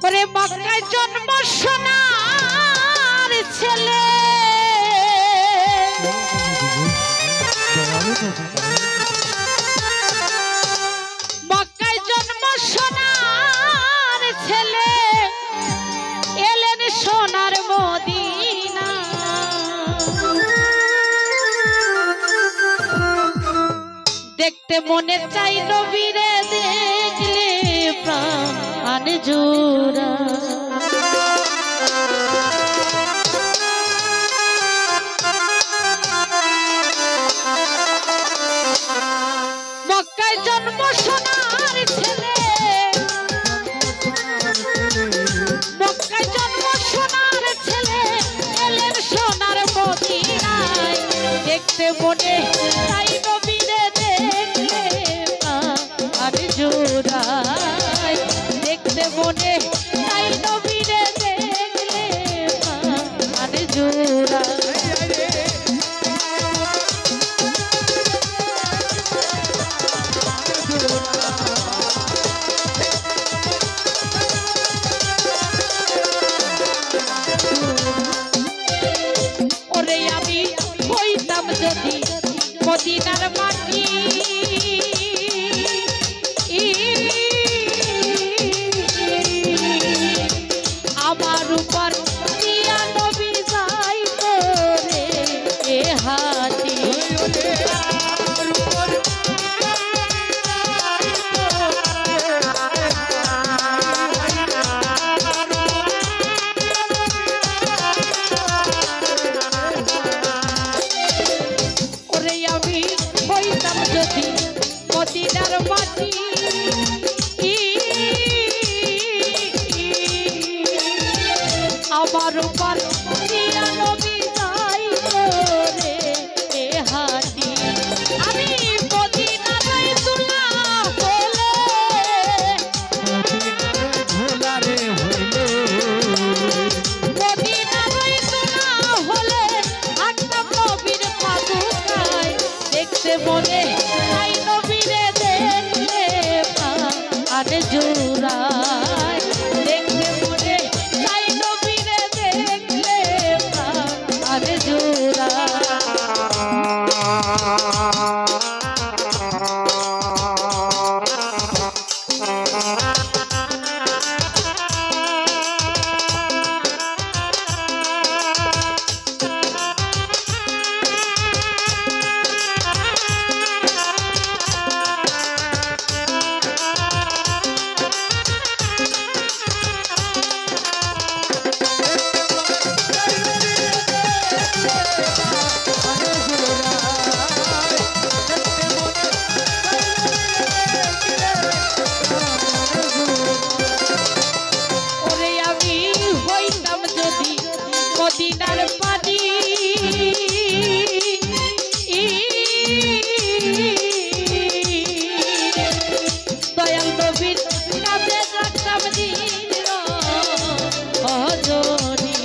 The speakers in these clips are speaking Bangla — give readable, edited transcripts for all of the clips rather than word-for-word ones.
ওরে মক্কায় জন্ম সোনার ছেলে মক্কায় জন্ম সোনার ছেলে এলেন সোনার মদিনা দেখতে মনে চাই নবীরে দেখলে প্রাণ জোড়া মক্কায় জন্ম সোনার ছেলে মক্কায় জন্ম সোনার ছেলে এলেন সোনার মদিনায় দেখতে মনে চাই নবীরে দেখলে প্রাণ জোড়ায় দেখতে মনে চাই নবীরে দেখলে প্রাণ জোড়ায় ওরে আমি হইতাম যদি মদিনার মাটি আমার উপর দিয়া নবী যাই করে এ হাতি মদিনার মাটি আমার উপর দিয়া নবী যাই করে এ হাতি আমি মদিনার তুলা হলে ভোলারে হইলে মদিনার তুলা হলে হাঁটতাম নবীর পাদুকায় দেখতে মনে চাই নবীরে দেখলে প্রাণ জোড়ায় দেখতে মনে চাই নবীরে দেখলে প্রাণ জোড়ায় মদিনার পানি দয়াল নবীর কাছে রাখতাম দিন রজনী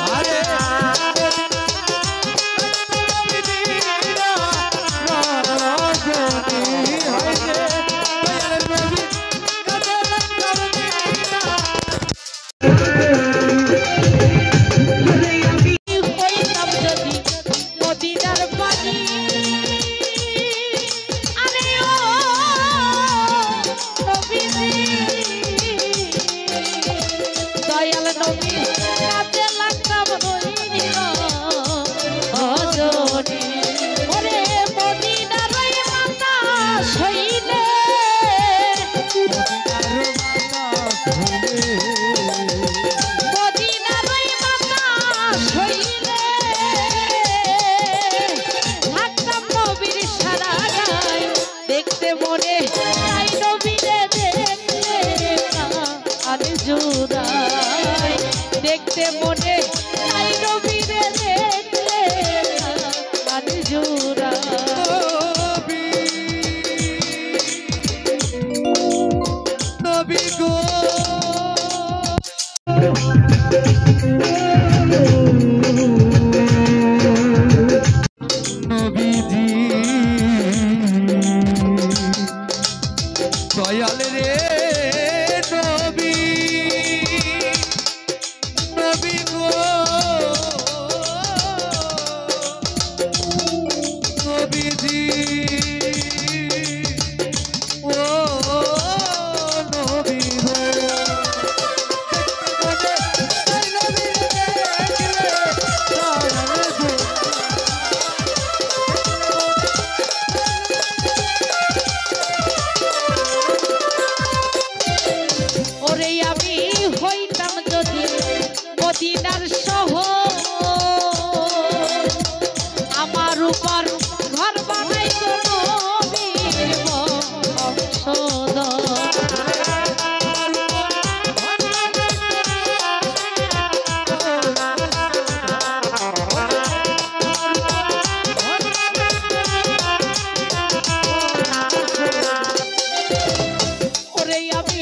দেখতে মনে চাই নবীরে দেখলে প্রাণ জোড়ায় দেখতে মনে চাই নবীরে দেখলে প্রাণ জোড়ায় নবী গো নবীজি দয়াল রে নবী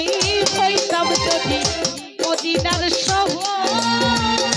হইতাম যদি মদিনার শহর